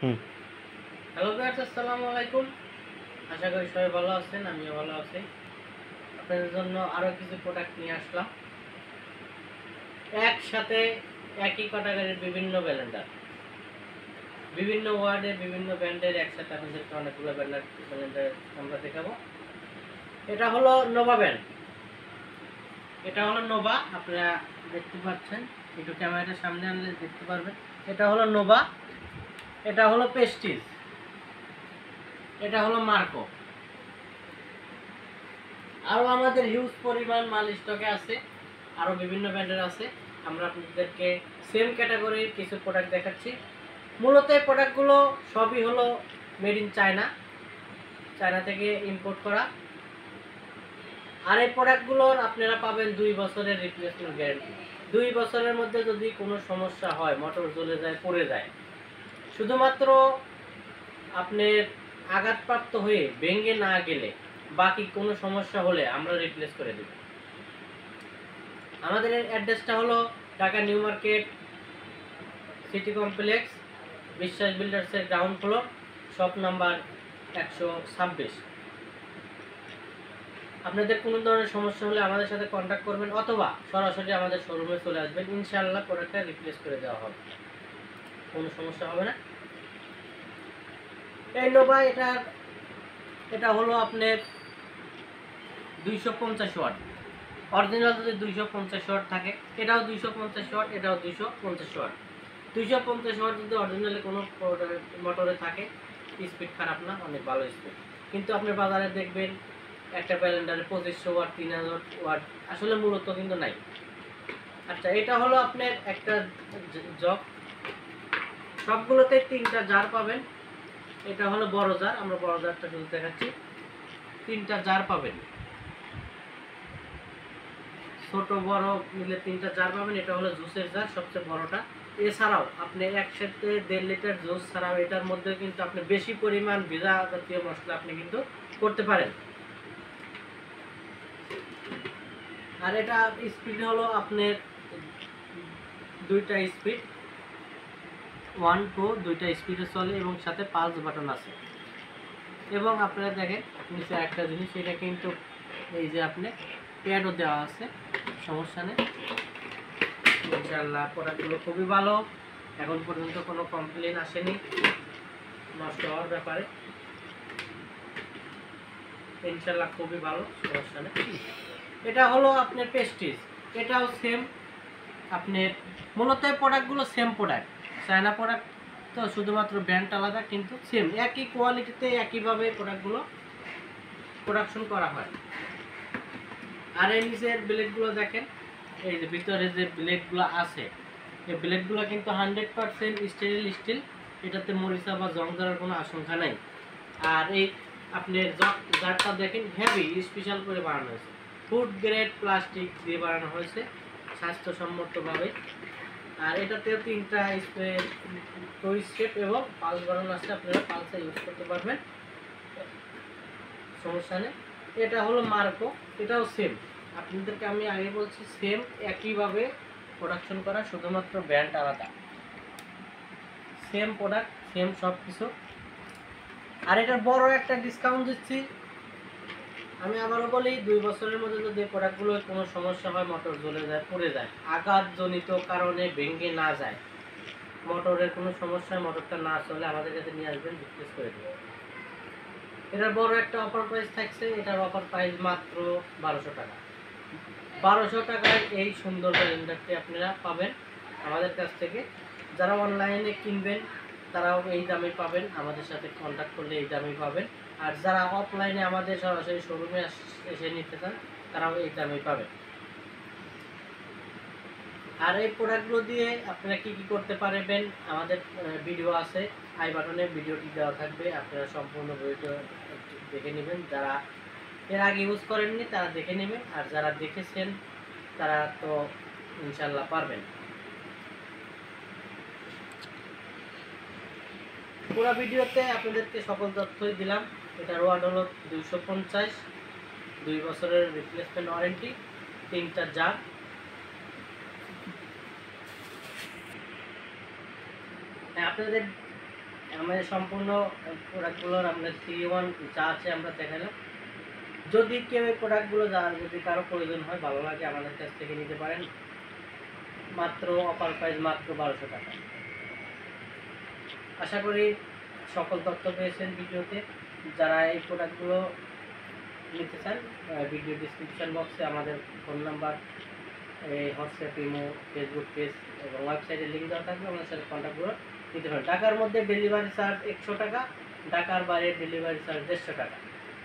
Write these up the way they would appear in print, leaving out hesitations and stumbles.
হুম। Hello guys, আসসালামু আলাইকুম। আশা করি সবাই ভালো আছেন, আমিও ভালো আছি। আপনাদের জন্য আরো কিছু প্রোডাক্ট নিয়ে আসলাম। একসাথে একই ক্যাটাগরির বিভিন্ন ব্লেন্ডার, বিভিন্ন ওয়ার্ডের বিভিন্ন ব্র্যান্ডের একসাথে আপনাদেরকে অনেকগুলো ব্লেন্ডার আমরা দেখাবো। এটা হলো নোভা ব্র্যান্ড। এটা হলো নোভা, আপনারা দেখতে পাচ্ছেন, একটু ক্যামেরাটার সামনে আনলে দেখতে পারবেন। এটা হলো নোভা, এটা হলো প্রেস্টিজ, এটা হলো মার্কো। আরও আমাদের হিউজ পরিমাণ মাল স্টকে আছে, আরও বিভিন্ন ব্র্যান্ডের আছে। আমরা আপনাদেরকে সেম ক্যাটাগরির কিছু প্রোডাক্ট দেখাচ্ছি। মূলত এই প্রোডাক্টগুলো সবই হলো মেড ইন চায়না, চায়না থেকে ইম্পোর্ট করা। আর এই প্রোডাক্টগুলোর আপনারা পাবেন 2 বছরের রিপ্লেসমেন্ট গ্যারান্টি। 2 বছরের মধ্যে যদি কোনো সমস্যা হয়, মোটর জ্বলে যায়, পড়ে যায়, শুধুমাত্র আপনার আঘাতপ্রাপ্ত হয়ে ভেঙে না গেলে, বাকি কোনো সমস্যা হলে আমরা রিপ্লেস করে দেব। আমাদের অ্যাড্রেসটা হলো Dhaka new market city complex, Biswas বিল্ডার্সের গ্রাউন্ড ফ্লোর, শপ নাম্বার 126। আপনাদের কোনো ধরনের সমস্যা হলে আমাদের সাথে কন্ট্যাক্ট করবেন, অথবা সরাসরি আমাদের শোরুমে চলে আসবেন। ইনশাআল্লাহ প্রোডাক্টটা রিপ্লেস করে দেওয়া হবে, কোনো সমস্যা হবে না। এই নোভা এটা হলো আপনার 250 ওয়াট। অরিজিনাল যদি 250 ওয়াট থাকে, এটাও 250 ওয়াট, এটাও 250 ওয়াট। 250 ওয়াট যদি অরিজিনালি কোনো মোটরে থাকে, স্পিড খারাপ না, অনেক ভালো স্পিড। কিন্তু আপনি বাজারে দেখবেন একটা ব্লেন্ডারে 2500 ওয়াট, 3000 ওয়াট, আসলে মূলত কিন্তু নাই। আচ্ছা, এটা হলো আপনার একটা জগ, সবগুলোতে 3টা জার পাবেন। এটা হলো বড় জার, আমরা বড় জারটা শুধু দেখাচ্ছি। 3টা জার পাবেন, ছোট বড় মিলে 3টা জার পাবেন। এটা হলো জুসের জার, সবচেয়ে বড়টা। এছাড়াও আপনি একসাথে 1.5 লিটার জুস ছাড়াও এটার মধ্যে কিন্তু আপনি বেশি পরিমাণ ভেজা জাতীয় মশলা আপনি কিন্তু করতে পারেন। আর এটা স্পিড হলো আপনার 2টা স্পিড, 1 2 2টা স্পিডে চলে, এবং সাথে পালস বাটন আছে। এবং আপনারা দেখেন নিচে একটা জিনিস, এটা কিন্তু এই যে আপনি প্যাডও দেওয়া আছে, সমস্যা নেই। ইনশাআল্লাহ প্রোডাক্টগুলো খুবই ভালো, এখন পর্যন্ত কোনো কমপ্লেন আসেনি নষ্ট হওয়ার ব্যাপারে। ইনশাআল্লাহ খুবই ভালো, সমস্যা নেই। এটা হলো আপনার প্রেস্টিজ, এটাও সেম। আপনার মূলত এই প্রোডাক্টগুলো সেম প্রোডাক্ট, চায়না প্রোডাক্ট তো, শুধুমাত্র ব্র্যান্ড আলাদা, কিন্তু সেম একই কোয়ালিটিতে একইভাবে প্রোডাক্টগুলো প্রোডাকশন করা হয়। আর এই নিচের ব্লেডগুলো দেখেন, এই যে ভিতরে যে ব্লেডগুলো আছে, এই ব্লেডগুলো কিন্তু 100% স্টেনলেস স্টিল, এটাতে মরিচা বা জং ধরার কোনো আশঙ্কা নেই। আর এই আপনার জারটা দেখেন, হেভি স্পেশাল করে বানানো হয়েছে, ফুড গ্রেড প্লাস্টিক দিয়ে বানানো হয়েছে স্বাস্থ্যসম্মতভাবে। আর এটাতেও 3টা টুইস্ট স্টেপ এবং পালস বাটন আছে, আপনারা পালসে ইউজ করতে পারবেন, সমস্যা নেই। এটা হলো মার্কো, এটাও সেম। আপনাদেরকে আমি আগে বলছি সেম একইভাবে প্রোডাকশন করা, শুধুমাত্র ব্র্যান্ড আলাদা, সেম প্রোডাক্ট, সেম সব কিছু। আর এটার বড় একটা ডিসকাউন্ট দিচ্ছি। আমি আবারও বলি, 2 বছরের মধ্যে যদি প্রোডাক্টগুলোর কোনো সমস্যা হয়, মোটর জ্বলে যায়, পড়ে যায়, আঘাতজনিত কারণে ভেঙে না যায়, মোটরের কোনো সমস্যা, মোটরটা না চলে, আমাদের কাছে নিয়ে আসবেন, রিপ্লেস করে দেবেন। এটার বড় একটা অফার প্রাইস থাকছে, এটার অফার প্রাইস মাত্র 1200 টাকা। 1200 টাকায় এই সুন্দর ব্লেন্ডারটি আপনারা পাবেন আমাদের কাছ থেকে। যারা অনলাইনে কিনবেন তারাও এই দামে পাবেন, আমাদের সাথে কন্ট্যাক্ট করলে এই দামে পাবেন। আর যারা অফলাইনে আমাদের সরাসরি শোরুমে এসে নিতে চান, তারাও এই দামে পাবেন। আর এই প্রোডাক্টগুলো দিয়ে আপনারা কি কি করতে পারবেন, আমাদের ভিডিও আছে, আই বাটনে ভিডিওটি দেওয়া থাকবে, আপনারা সম্পূর্ণ ভিডিও দেখে নেবেন। যারা এর আগে ইউজ করেননি তারা দেখে নেবেন, আর যারা দেখেছেন তারা তো ইনশাল্লাহ পারবেন। পুরো ভিডিওতে আপনাদেরকে সকল তথ্যই দিলাম। এটার ওয়াট হলো 250, 2 বছরের রিপ্লেসমেন্ট ওয়ারেন্টি, 3টা জার। আপনাদের আমাদের সম্পূর্ণ প্রোডাক্টগুলোর আপনার 3-in-1 যা আছে আমরা দেখালাম। যদি কেউ এই প্রোডাক্টগুলো যদি কারো প্রয়োজন হয়, ভালো লাগে, আমাদের কাছ থেকে নিতে পারেন। মাত্র অফার প্রাইস মাত্র 1200 টাকা। আশা করি সকল তথ্য পেয়েছেন ভিডিওতে। যারা এই প্রোডাক্টগুলো নিতে চান, ভিডিও ডিসক্রিপশন বক্সে আমাদের phone number, WhatsApp, imo, Facebook page এবং ওয়েবসাইটের লিঙ্ক দেওয়া থাকবে। আমাদের সাথে কন্ট্যাক্টগুলো নিতে পারেন। ঢাকার মধ্যে ডেলিভারি চার্জ 100 টাকা, ঢাকার বাইরে ডেলিভারি চার্জ 150 টাকা।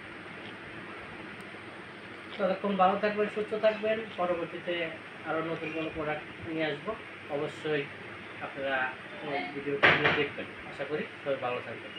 ততক্ষণ ভালো থাকবেন, সুস্থ থাকবেন। পরবর্তীতে আরও নতুন কোনো প্রোডাক্ট নিয়ে আসবো। অবশ্যই আপনারা ভিডিওটি দেখবেন। আশা করি সবাই ভালো থাকবেন।